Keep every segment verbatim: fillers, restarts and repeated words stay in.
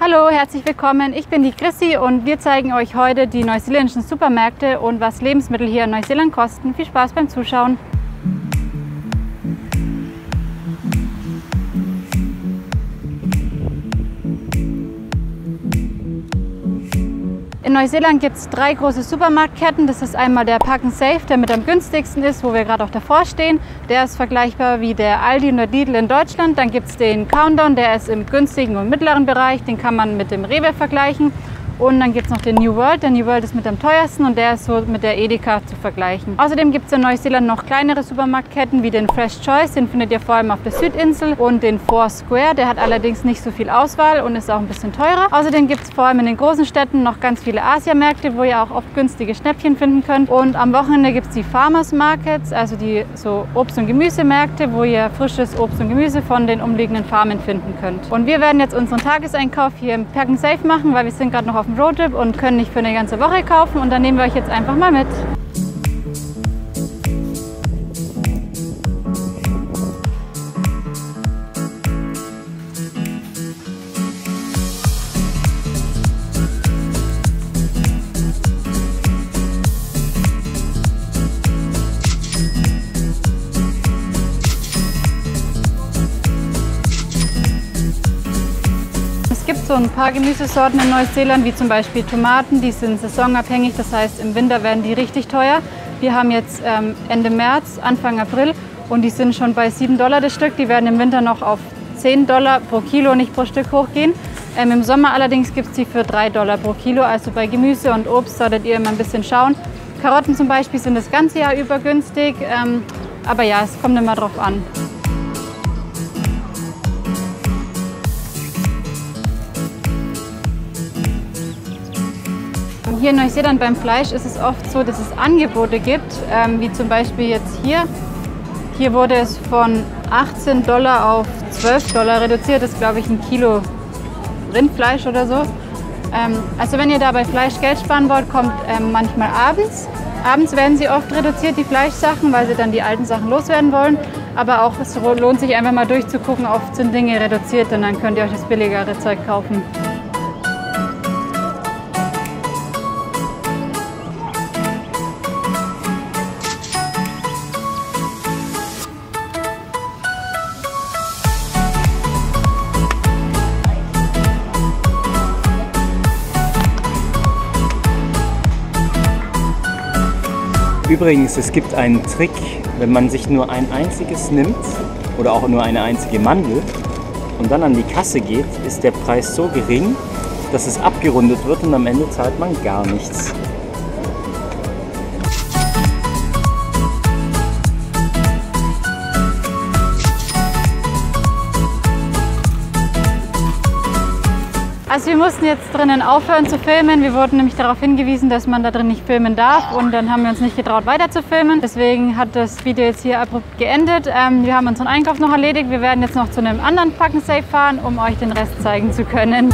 Hallo, herzlich willkommen. Ich bin die Chrissy und wir zeigen euch heute die neuseeländischen Supermärkte und was Lebensmittel hier in Neuseeland kosten. Viel Spaß beim Zuschauen. In Neuseeland gibt es drei große Supermarktketten. Das ist einmal der Pak'nSave, der mit am günstigsten ist, wo wir gerade auch davor stehen. Der ist vergleichbar wie der Aldi und der Lidl in Deutschland. Dann gibt es den Countdown, der ist im günstigen und mittleren Bereich. Den kann man mit dem Rewe vergleichen. Und dann gibt es noch den New World. Der New World ist mit am teuersten und der ist so mit der Edeka zu vergleichen. Außerdem gibt es in Neuseeland noch kleinere Supermarktketten wie den Fresh Choice. Den findet ihr vor allem auf der Südinsel. Und den Four Square. Der hat allerdings nicht so viel Auswahl und ist auch ein bisschen teurer. Außerdem gibt es vor allem in den großen Städten noch ganz viele Asiamärkte, wo ihr auch oft günstige Schnäppchen finden könnt. Und am Wochenende gibt es die Farmers Markets, also die so Obst- und Gemüsemärkte, wo ihr frisches Obst und Gemüse von den umliegenden Farmen finden könnt. Und wir werden jetzt unseren Tageseinkauf hier im Pak'nSave machen, weil wir sind gerade noch auf dem Roadtrip und können nicht für eine ganze Woche kaufen und dann nehmen wir euch jetzt einfach mal mit. Es gibt so ein paar Gemüsesorten in Neuseeland, wie zum Beispiel Tomaten, die sind saisonabhängig, das heißt im Winter werden die richtig teuer. Wir haben jetzt ähm, Ende März, Anfang April und die sind schon bei sieben Dollar das Stück. Die werden im Winter noch auf zehn Dollar pro Kilo, nicht pro Stück hochgehen. Ähm, Im Sommer allerdings gibt es die für drei Dollar pro Kilo, also bei Gemüse und Obst solltet ihr immer ein bisschen schauen. Karotten zum Beispiel sind das ganze Jahr über günstig, ähm, aber ja, es kommt immer drauf an. Hier in Neuseeland beim Fleisch ist es oft so, dass es Angebote gibt, ähm, wie zum Beispiel jetzt hier. Hier wurde es von achtzehn Dollar auf zwölf Dollar reduziert, das ist glaube ich ein Kilo Rindfleisch oder so. Ähm, also wenn ihr da bei Fleisch Geld sparen wollt, kommt ähm, manchmal abends. Abends werden sie oft reduziert, die Fleischsachen, weil sie dann die alten Sachen loswerden wollen. Aber auch es lohnt sich einfach mal durchzugucken, oft sind Dinge reduziert und dann könnt ihr euch das billigere Zeug kaufen. Übrigens, es gibt einen Trick, wenn man sich nur ein einziges nimmt oder auch nur eine einzige Mandel und dann an die Kasse geht, ist der Preis so gering, dass es abgerundet wird und am Ende zahlt man gar nichts. Also wir mussten jetzt drinnen aufhören zu filmen. Wir wurden nämlich darauf hingewiesen, dass man da drin nicht filmen darf und dann haben wir uns nicht getraut weiter zu filmen. Deswegen hat das Video jetzt hier abrupt geendet. Ähm, wir haben unseren Einkauf noch erledigt. Wir werden jetzt noch zu einem anderen Pak'nSave fahren, um euch den Rest zeigen zu können.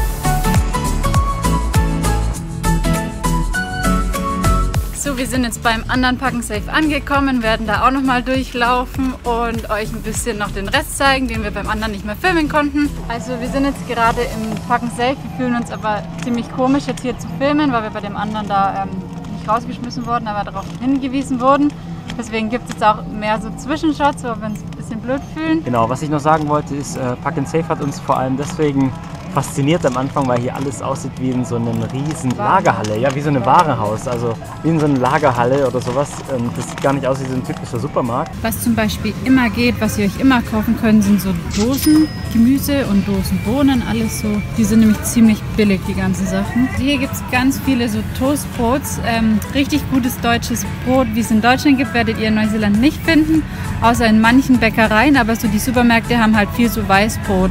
So, wir sind jetzt beim anderen Pak'nSave angekommen, werden da auch noch mal durchlaufen und euch ein bisschen noch den Rest zeigen, den wir beim anderen nicht mehr filmen konnten. Also wir sind jetzt gerade im Pak'nSave, wir fühlen uns aber ziemlich komisch jetzt hier zu filmen, weil wir bei dem anderen da ähm, nicht rausgeschmissen wurden, aber darauf hingewiesen wurden. Deswegen gibt es jetzt auch mehr so Zwischenshots, wo wir uns ein bisschen blöd fühlen. Genau, was ich noch sagen wollte ist, äh, Pak'nSave hat uns vor allem deswegen fasziniert am Anfang, weil hier alles aussieht wie in so einer riesen Lagerhalle, ja, wie so ein Warenhaus, also wie in so einer Lagerhalle oder sowas. Das sieht gar nicht aus wie so ein typischer Supermarkt. Was zum Beispiel immer geht, was ihr euch immer kaufen könnt, sind so Dosen Gemüse und Dosen Bohnen, alles so. Die sind nämlich ziemlich billig, die ganzen Sachen. Hier gibt es ganz viele so Toastbrots, ähm, richtig gutes deutsches Brot, wie es in Deutschland gibt, werdet ihr in Neuseeland nicht finden, außer in manchen Bäckereien, aber so die Supermärkte haben halt viel so Weißbrot.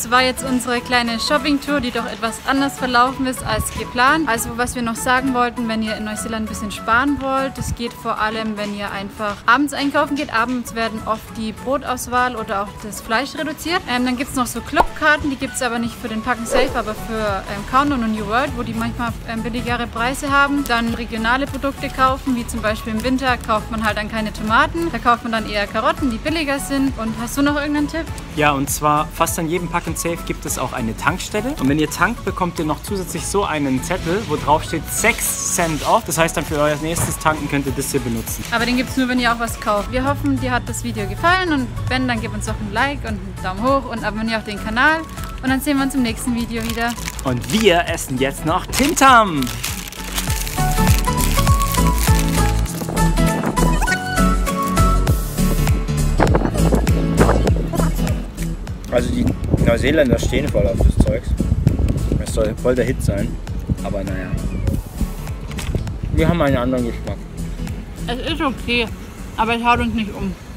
Das war jetzt unsere kleine Shopping-Tour, die doch etwas anders verlaufen ist als geplant. Also was wir noch sagen wollten, wenn ihr in Neuseeland ein bisschen sparen wollt, das geht vor allem, wenn ihr einfach abends einkaufen geht. Abends werden oft die Brotauswahl oder auch das Fleisch reduziert. Ähm, dann gibt es noch so Clubkarten, die gibt es aber nicht für den Pack and Save, aber für ähm, Countdown und New World, wo die manchmal ähm, billigere Preise haben. Dann regionale Produkte kaufen, wie zum Beispiel im Winter kauft man halt dann keine Tomaten. Da kauft man dann eher Karotten, die billiger sind. Und hast du noch irgendeinen Tipp? Ja, und zwar fast an jedem Pack and Save gibt es auch eine Tankstelle. Und wenn ihr tankt, bekommt ihr noch zusätzlich so einen Zettel, wo drauf steht sechs Cent off. Das heißt dann für euer nächstes Tanken könnt ihr das hier benutzen. Aber den gibt es nur, wenn ihr auch was kauft. Wir hoffen, dir hat das Video gefallen und wenn, dann gib uns doch ein Like und einen Daumen hoch und abonniere auch den Kanal. Und dann sehen wir uns im nächsten Video wieder. Und wir essen jetzt noch Tim Tam. Also die Neuseeländer stehen voll auf das Zeugs. Es soll voll der Hit sein. Aber naja. Wir haben einen anderen Geschmack. Es ist okay, aber es haut uns nicht um.